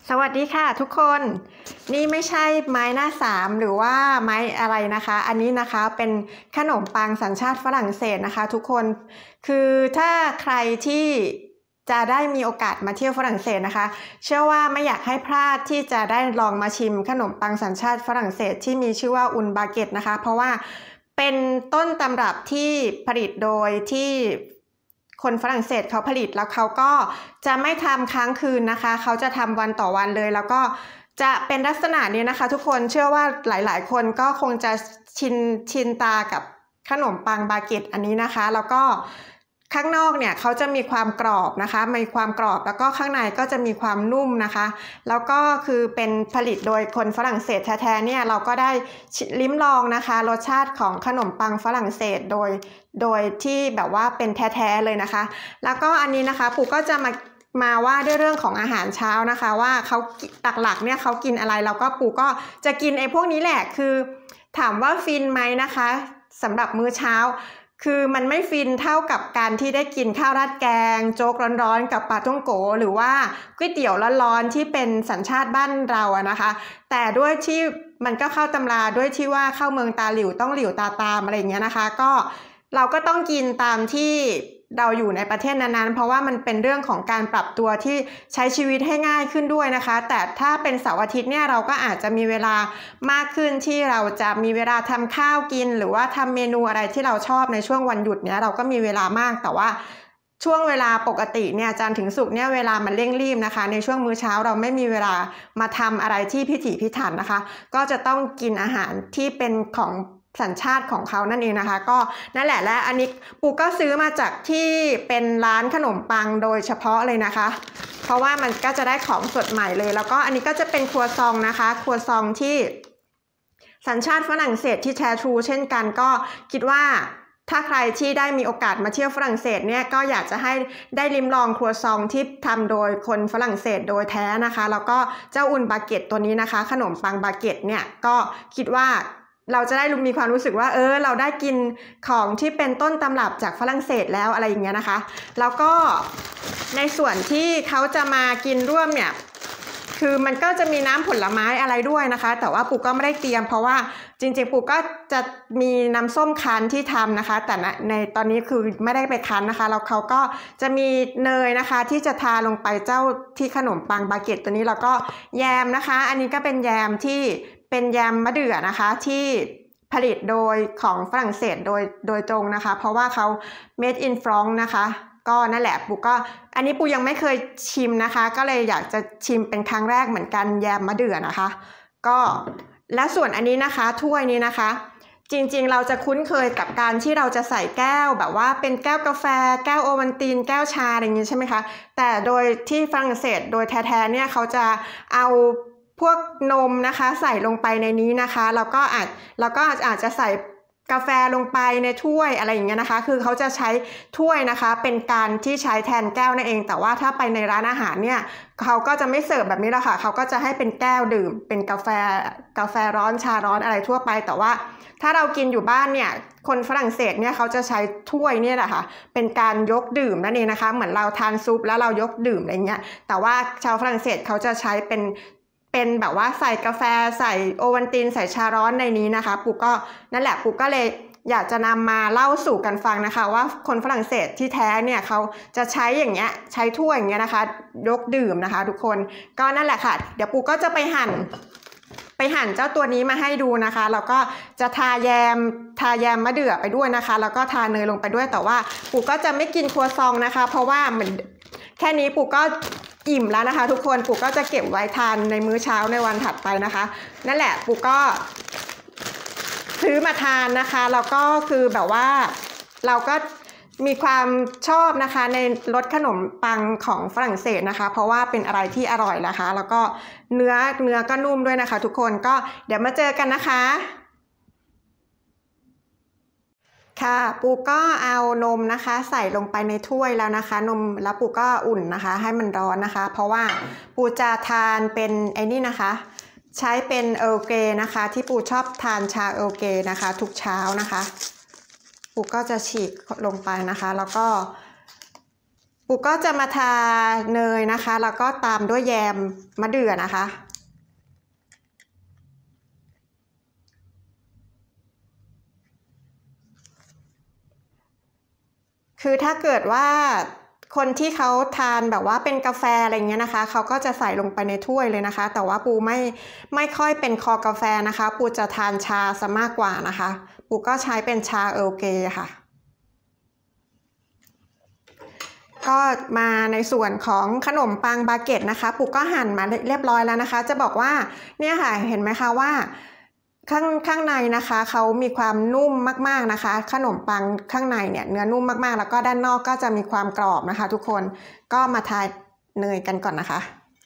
สวัสดีค่ะทุกคนนี่ไม่ใช่ไม้หน้าสามหรือว่าไม้อะไรนะคะอันนี้นะคะเป็นขนมปังสัญชาติฝรั่งเศสนะคะทุกคนคือถ้าใครที่จะได้มีโอกาสมาเที่ยวฝรั่งเศสนะคะเชื่อว่าไม่อยากให้พลาดที่จะได้ลองมาชิมขนมปังสัญชาติฝรั่งเศสที่มีชื่อว่าอุนบาเกตนะคะเพราะว่าเป็นต้นตำรับที่ผลิตโดยที่คนฝรั่งเศสเขาผลิตแล้วเขาก็จะไม่ทำค้างคืนนะคะเขาจะทำวันต่อวันเลยแล้วก็จะเป็นลักษณะนี้นะคะทุกคนเชื่อว่าหลายๆคนก็คงจะชินตากับขนมปังบาเกตอันนี้นะคะแล้วก็ข้างนอกเนี่ยเขาจะมีความกรอบนะคะมีความกรอบแล้วก็ข้างในก็จะมีความนุ่มนะคะแล้วก็คือเป็นผลิตโดยคนฝรั่งเศสแท้ๆเนี่ยเราก็ได้ลิ้มลองนะคะรสชาติของขนมปังฝรั่งเศสโดยที่แบบว่าเป็นแท้ๆเลยนะคะแล้วก็อันนี้นะคะปู่ก็จะมาว่าด้วยเรื่องของอาหารเช้านะคะว่าเขาหลักๆเนี่ยเขากินอะไรแล้วก็ปู่ก็จะกินไอ้พวกนี้แหละคือถามว่าฟินไหมนะคะสำหรับมื้อเช้าคือมันไม่ฟินเท่ากับการที่ได้กินข้าวราดแกงโจ๊กร้อนๆกับปลาท่องโกหรือว่าก๋วยเตี๋ยวร้อนๆที่เป็นสัญชาติบ้านเราอะนะคะแต่ด้วยที่มันก็เข้าตำราด้วยที่ว่าเข้าเมืองตาหลิวต้องหลิวตาตามอะไรอย่างเงี้ยนะคะก็เราก็ต้องกินตามที่เราอยู่ในประเทศนั้นๆเพราะว่ามันเป็นเรื่องของการปรับตัวที่ใช้ชีวิตให้ง่ายขึ้นด้วยนะคะแต่ถ้าเป็นเสาร์อาทิตย์เนี่ยเราก็อาจจะมีเวลามากขึ้นที่เราจะมีเวลาทำข้าวกินหรือว่าทำเมนูอะไรที่เราชอบในช่วงวันหยุดเนี่ยเราก็มีเวลามากแต่ว่าช่วงเวลาปกติเนี่ยจันทร์ถึงศุกร์เนี่ยเวลามันเร่งรีบนะคะในช่วงมื้อเช้าเราไม่มีเวลามาทำอะไรที่พิถีพิถันนะคะก็จะต้องกินอาหารที่เป็นของสัญชาติของเขานั่นเองนะคะก็นั่นแหละและอันนี้ปูก็ซื้อมาจากที่เป็นร้านขนมปังโดยเฉพาะเลยนะคะเพราะว่ามันก็จะได้ของสดใหม่เลยแล้วก็อันนี้ก็จะเป็นครัวซองนะคะครัวซองที่สัญชาติฝรั่งเศสที่แท้ทรูเช่นกันก็คิดว่าถ้าใครที่ได้มีโอกาสมาเที่ยวฝรั่งเศสเนี่ยก็อยากจะให้ได้ลิ้มลองครัวซองที่ทำโดยคนฝรั่งเศสโดยแท้นะคะแล้วก็เจ้าอุนบาเกตตัวนี้นะคะขนมปังบาเกตเนี่ยก็คิดว่าเราจะได้มีความรู้สึกว่าเราได้กินของที่เป็นต้นตำรับจากฝรั่งเศสแล้วอะไรอย่างเงี้ยนะคะแล้วก็ในส่วนที่เขาจะมากินร่วมเนี่ยคือมันก็จะมีน้ำผลไม้อะไรด้วยนะคะแต่ว่าปู่ก็ไม่ได้เตรียมเพราะว่าจริงๆปู่ก็จะมีน้ำส้มคั้นที่ทำนะคะแต่ในตอนนี้คือไม่ได้ไปคั้นนะคะแล้วเขาก็จะมีเนยนะคะที่จะทาลงไปเจ้าที่ขนมปังบาเกตตัวนี้แล้วก็แยมนะคะอันนี้ก็เป็นแยมที่เป็นแยมมะเดื่อนะคะที่ผลิตโดยของฝรั่งเศสโดยตรงนะคะเพราะว่าเขา made in France นะคะก็นั่นแหละปูก็อันนี้ปูยังไม่เคยชิมนะคะก็เลยอยากจะชิมเป็นครั้งแรกเหมือนกันแยมมะเดื่อนะคะก็และส่วนอันนี้นะคะถ้วยนี้นะคะจริงๆเราจะคุ้นเคยกับการที่เราจะใส่แก้วแบบว่าเป็นแก้วกาแฟแก้วโอวัลตินแก้วชาอะไรอย่างนี้ใช่ไหมคะแต่โดยที่ฝรั่งเศสโดยแท้ๆเนี่ยเขาจะเอาพวกนมนะคะใส่ลงไปในนี้นะคะแล้วก็อาจจะใส่กาแฟลงไปในถ้วยอะไรอย่างเงี้ยนะคะคือเขาจะใช้ถ้วยนะคะเป็นการที่ใช้แทนแก้วนั่นเองแต่ว่าถ้าไปในร้านอาหารเนี่ยเขาก็จะไม่เสิร์ฟแบบนี้หรอกค่ะเขาก็จะให้เป็นแก้วดื่มเป็นกาแฟร้อนชาร้อนอะไรทั่วไปแต่ว่าถ้าเรากินอยู่บ้านเนี่ยคนฝรั่งเศสเนี่ยเขาจะใช้ถ้วยเนี่ยแหละค่ะเป็นการยกดื่มนั่นเองนะคะเหมือนเราทานซุปแล้วเรายกดื่มอะไรเงี้ยแต่ว่าชาวฝรั่งเศสเขาจะใช้เป็นแบบว่าใส่กาแฟใส่โอวัลตินใส่ชาร้อนในนี้นะคะปู่ก็นั่นแหละปู่ก็เลยอยากจะนำมาเล่าสู่กันฟังนะคะว่าคนฝรั่งเศสที่แท้เนี่ยเขาจะใช้อย่างเงี้ยใช้ถ้วยอย่างเงี้ยนะคะยกดื่มนะคะทุกคนก็นั่นแหละค่ะเดี๋ยวปู่ก็จะไปหั่นเจ้าตัวนี้มาให้ดูนะคะแล้วก็จะทาแยมมะเดื่อไปด้วยนะคะแล้วก็ทาเนยลงไปด้วยแต่ว่าปู่ก็จะไม่กินครัวซองนะคะเพราะว่าเหมือนแค่นี้ปู่ก็อิ่มแล้วนะคะทุกคนปู่ก็จะเก็บไว้ทานในมื้อเช้าในวันถัดไปนะคะนั่นแหละปู่ก็ซื้อมาทานนะคะแล้วก็คือแบบว่าเราก็มีความชอบนะคะในรสขนมปังของฝรั่งเศสนะคะเพราะว่าเป็นอะไรที่อร่อยนะคะแล้วก็เนื้อก็นุ่มด้วยนะคะทุกคนก็เดี๋ยวมาเจอกันนะคะค่ะปูก็เอานมนะคะใส่ลงไปในถ้วยแล้วนะคะนมแล้วปูก็อุ่นนะคะให้มันร้อนนะคะเพราะว่าปูจะทานเป็นไอ้นี่นะคะใช้เป็นเออร์เกรนะคะที่ปูชอบทานชาเออร์เกรนะคะทุกเช้านะคะปูก็จะฉีกลงไปนะคะแล้วก็ปูก็จะมาทาเนยนะคะแล้วก็ตามด้วยแยมมะเดื่อนะคะคือถ้าเกิดว่าคนที่เขาทานแบบว่าเป็นกาแฟอะไรเงี้ยนะคะเขาก็จะใส่ลงไปในถ้วยเลยนะคะแต่ว่าปูไม่ค่อยเป็นคอกาแฟนะคะปูจะทานชาซะมากกว่านะคะปูก็ใช้เป็นชาเอิร์ลเกรย์ค่ะก็มาในส่วนของขนมปังบาเก็ตนะคะปูก็หั่นมาเรียบร้อยแล้วนะคะจะบอกว่าเนี่ยค่ะเห็นไหมคะว่าข้างในนะคะเขามีความนุ่มมากๆนะคะขนมปังข้างในเนี่ยเนื้อนุ่มมากๆแล้วก็ด้านนอกก็จะมีความกรอบนะคะทุกคนก็มาทาเนยกันก่อนนะคะ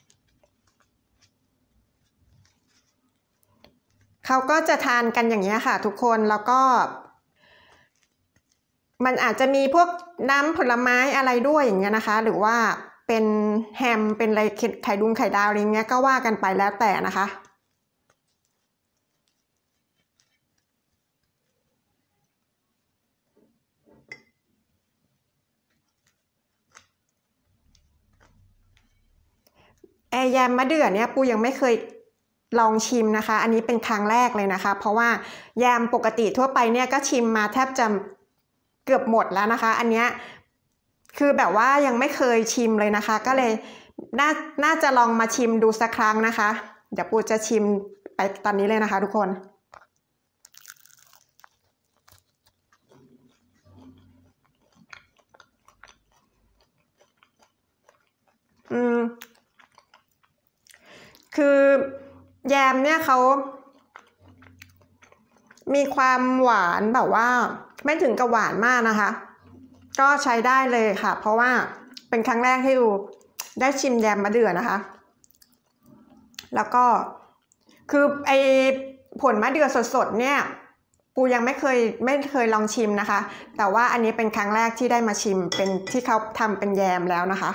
เขาก็จะทานกันอย่างนี้ค่ะทุกคนแล้วก็มันอาจจะมีพวกน้ำผลไม้อะไรด้วยอย่างเงี้ยนะคะหรือว่าเป็นแฮมเป็นอะไรไข่ดุงไข่ดาวอะไรเงี้ยก็ว่ากันไปแล้วแต่นะคะแยมมะเดื่อเนี่ยปูยังไม่เคยลองชิมนะคะอันนี้เป็นครั้งแรกเลยนะคะเพราะว่าแยมปกติทั่วไปเนี่ยก็ชิมมาแทบจะเกือบหมดแล้วนะคะอันเนี้ยคือแบบว่ายังไม่เคยชิมเลยนะคะก็เลยน่าจะลองมาชิมดูสักครั้งนะคะเดี๋ยวปูจะชิมไปตอนนี้เลยนะคะทุกคนคือแยมเนี่ยเขามีความหวานแบบว่าไม่ถึงกับหวานมากนะคะก็ใช้ได้เลยค่ะเพราะว่าเป็นครั้งแรกที่ได้ชิมแยมมะเดื่อนะคะแล้วก็คือผลมะเดื่อสดๆเนี่ยปูยังไม่เคยลองชิมนะคะแต่ว่าอันนี้เป็นครั้งแรกที่ได้มาชิมเป็นที่เขาทำเป็นแยมแล้วนะคะ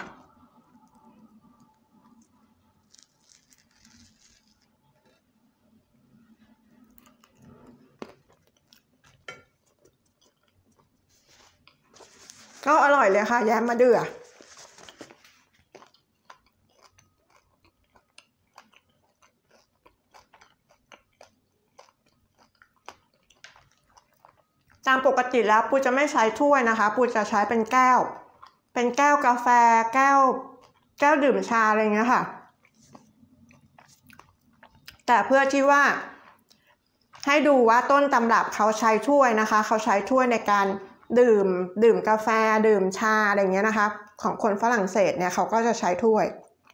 ก็อร่อยเลยค่ะแยมมะเดื่อตามปกติแล้วปูจะไม่ใช้ถ้วยนะคะปูจะใช้เป็นแก้วกาแฟแก้วดื่มชาอะไรเงี้ยค่ะแต่เพื่อที่ว่าให้ดูว่าต้นตำรับเขาใช้ถ้วยนะคะเขาใช้ถ้วยในการดื่มกาแฟดื่มชาอะไรเงี้ยนะคะของคนฝรั่งเศสเนี่ยเขาก็จะใช้ถ้วย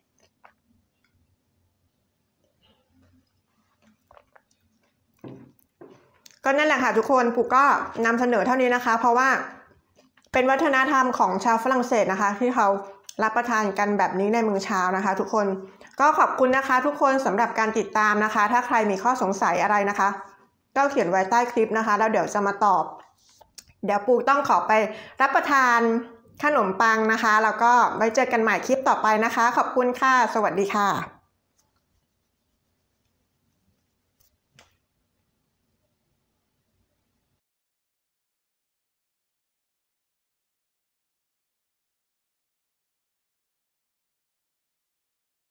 ก็นั่นแหละค่ะทุกคนปูก็นำเสนอเท่านี้นะคะเพราะว่าเป็นวัฒนธรรมของชาวฝรั่งเศสนะคะที่เขารับประทานกันแบบนี้ในมื้อเช้านะคะทุกคนก็ขอบคุณนะคะทุกคนสำหรับการติดตามนะคะถ้าใครมีข้อสงสัยอะไรนะคะก็เขียนไว้ใต้คลิปนะคะแล้วเดี๋ยวจะมาตอบเดี๋ยวปูต้องขอไปรับประทานขนมปังนะคะแล้วก็ไว้เจอกันใหม่คลิปต่อไปนะคะขอบคุณค่ะสวัสดีค่ะ